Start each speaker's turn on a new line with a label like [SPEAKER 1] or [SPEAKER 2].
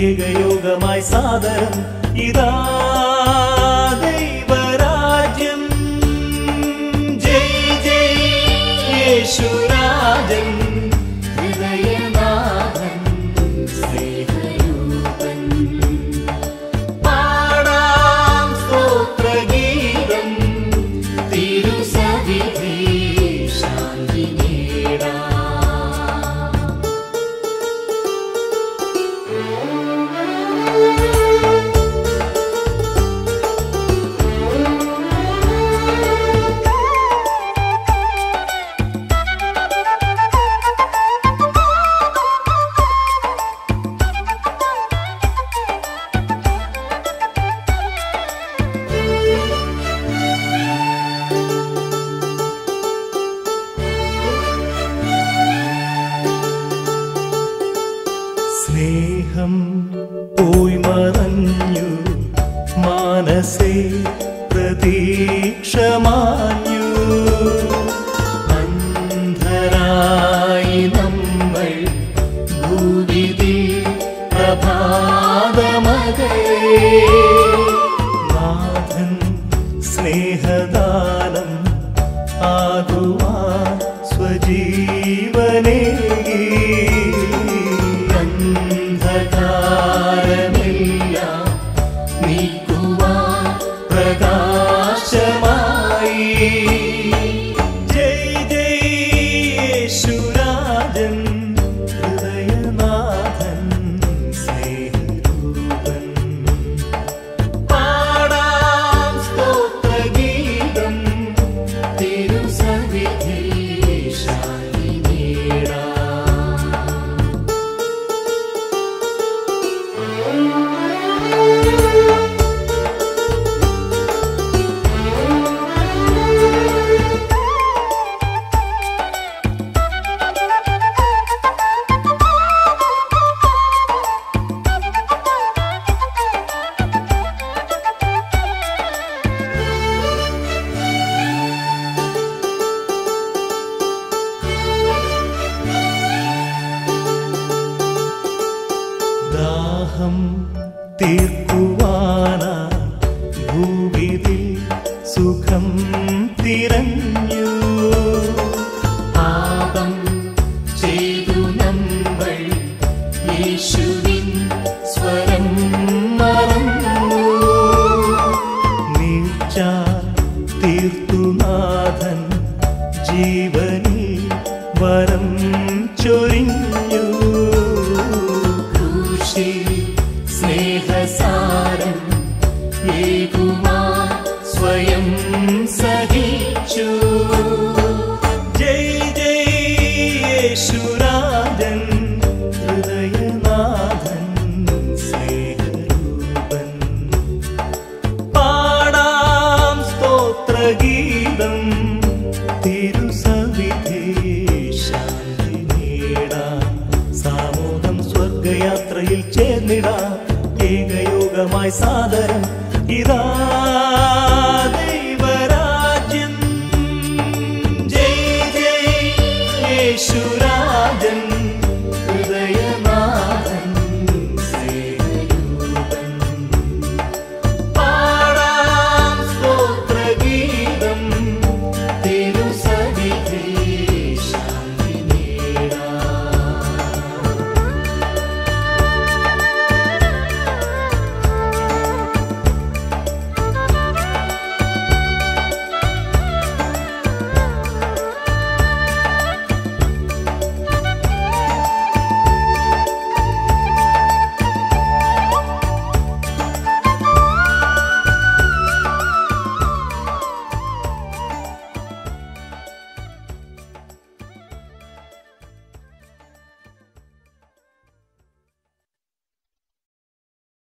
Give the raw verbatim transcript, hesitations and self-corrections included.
[SPEAKER 1] ഏകയോഗമായി സാദരം ഇതാ ദൈവരാജ്യം. ജയ് ജയ് യേശുനാഥൻ ഹൃദയനാഥൻ സ്നേഹരൂപൻ. പാടാം സ്തോത്രഗീതം തിരുസവിധി ശാന്തി നേടാം. സ്നേഹം പോയി മറഞ്ഞു മാനസേ പ്രതീക്ഷ മാഞ്ഞു. അന്ധരായി നമ്മൾ ഭൂവിധി പ്രഭാതമകലേ. നാഥൻ സ്നേഹദാനം ആകുവാൻ സ്വജീവനേകി. അന്ധകാരമെല്ലാം നീക്കുവാൻ പ്രകാശമായി. ജയ് ജയ് യേശുനാഥൻ ഹൃദയനാഥൻ സ്നേഹരൂപൻ. പാടാം സ്തോത്രഗീതം തിരുസവിധി ശാന്തി നേടാം. ദാഹം തീർക്കുവാനാ ഭൂവിധി സുഖം തിരഞ്ഞു. പാപം ചെയ്തു നമ്മൾ യേശുവിൻ സ്വരം മറന്നു. നീച്ച തീർത്തുനാഥൻ ജീവനിൽ വരം ചൊരിഞ്ഞു. സ്നേഹസാരം ഏകുവാൻ സ്വയം സഹിച്ചു. ജയ് ജയ് യേശുനാഥൻ ഹൃദയനാഥൻ സ്നേഹരൂപൻ. പാടാം സ്തോത്രഗീതം തിരുസവിധി ശാന്തി നേടാം. സാമൂഹം സ്വർഗയാത്രയിൽ ചേർന്നിടാം. ഏകയോഗമായി സാദരം ഇതാ